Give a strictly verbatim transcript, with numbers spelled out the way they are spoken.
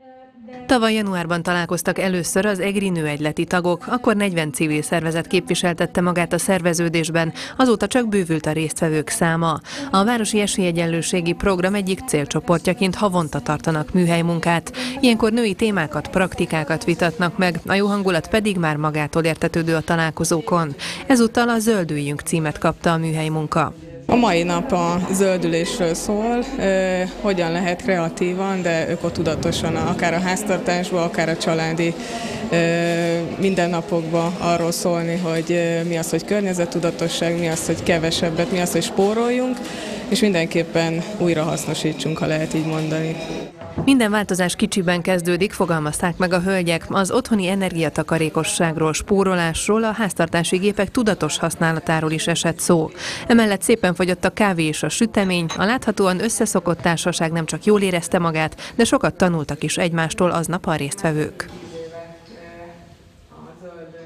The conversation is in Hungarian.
Tavaly januárban találkoztak először az EGRI nőegyleti tagok, akkor negyven civil szervezet képviseltette magát a szerveződésben, azóta csak bővült a résztvevők száma. A Városi Esélyegyenlőségi Program egyik célcsoportjaként havonta tartanak műhelymunkát. Ilyenkor női témákat, praktikákat vitatnak meg, a jó hangulat pedig már magától értetődő a találkozókon. Ezúttal a Zöldüljünk címet kapta a műhelymunka. A mai nap a zöldülésről szól, eh, hogyan lehet kreatívan, de ökotudatosan, akár a háztartásban, akár a családi eh, mindennapokban arról szólni, hogy eh, mi az, hogy környezettudatosság, mi az, hogy kevesebbet, mi az, hogy spóroljunk, és mindenképpen újra hasznosítsunk, ha lehet így mondani. Minden változás kicsiben kezdődik, fogalmazták meg a hölgyek. Az otthoni energiatakarékosságról, spórolásról, a háztartási gépek tudatos használatáról is esett szó. Emellett szépen fogyott a kávé és a sütemény, a láthatóan összeszokott társaság nem csak jól érezte magát, de sokat tanultak is egymástól aznap a résztvevők.